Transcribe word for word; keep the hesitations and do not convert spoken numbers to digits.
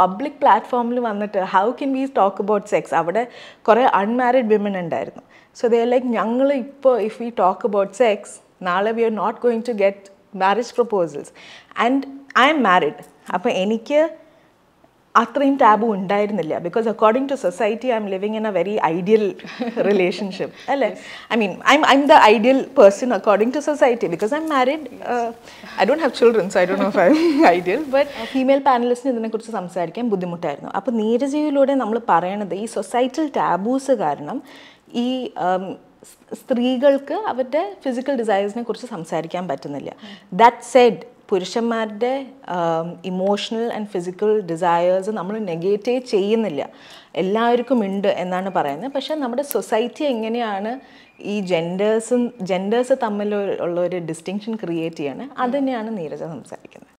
Public പ്ലാറ്റ്ഫോമിൽ വന്നിട്ട് how can we talk about sex? അവിടെ കുറേ അൺമാരിഡ് വിമൻ ഉണ്ടായിരുന്നു. സോ ദേ ലൈക്ക് ഞങ്ങൾ ഇപ്പോൾ if we talk about sex നാളെ we are not going to get marriage proposals. And I'm married. അപ്പോൾ എനിക്ക് അത്രയും ടാബു ഉണ്ടായിരുന്നില്ല. Because according to society I'm living in a very ideal relationship അല്ലേ? I mean I I'm the ideal person according to society because I'm married. I don't have children, so I don't know if I'm ideal. But female പാനലിസ്റ്റിന് ഇതിനെക്കുറിച്ച് സംസാരിക്കാൻ ബുദ്ധിമുട്ടായിരുന്നു. അപ്പോൾ നീരജയിലൂടെ നമ്മൾ പറയണത് ഈ societal taboos കാരണം ഈ സ്ത്രീകൾക്ക് അവരുടെ ഫിസിക്കൽ ഡിസയേഴ്സിനെ കുറിച്ച് സംസാരിക്കാൻ പറ്റുന്നില്ല. ദാറ്റ് സെഡ് പുരുഷന്മാരുടെ ഇമോഷണൽ ആൻഡ് ഫിസിക്കൽ ഡിസയേഴ്സ് നമ്മൾ നെഗേറ്റേ ചെയ്യുന്നില്ല, എല്ലാവർക്കും ഉണ്ട് എന്നാണ് പറയുന്നത്. പക്ഷേ നമ്മുടെ സൊസൈറ്റി എങ്ങനെയാണ് ഈ ജെൻഡേഴ്സും ജെൻഡേഴ്സ് തമ്മിൽ ഉള്ള ഒരു ഡിസ്റ്റിങ്ഷൻ ക്രിയേറ്റ് ചെയ്യണത്, അത് തന്നെയാണ് നീരജ സംസാരിക്കുന്നത്.